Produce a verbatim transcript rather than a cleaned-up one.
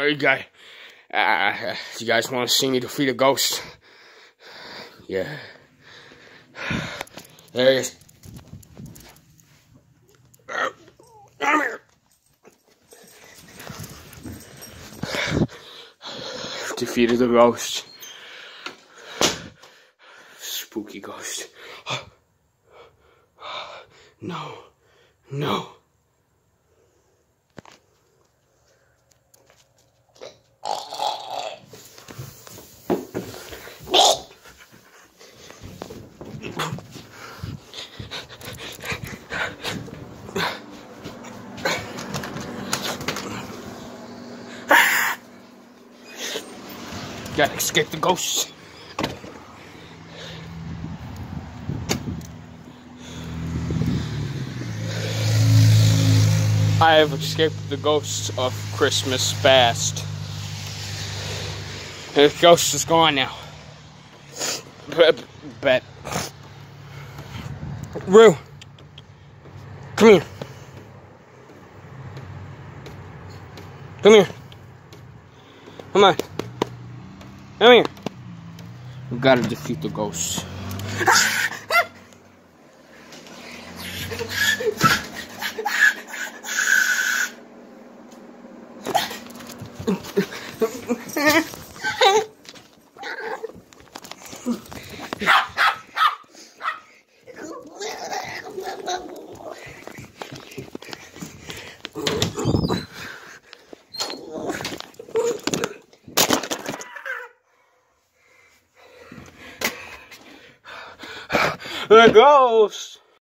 you guys, uh, you guys want to see me defeat a ghost? Yeah. There he is. Uh, come here. Defeated the ghost. Spooky ghost. No. No. Gotta escape the ghosts. I have escaped the ghosts of Christmas past. The ghost is gone now. Bet. Rue, come here. Come here. Come on. Come here. We gotta defeat the ghosts. The ghost!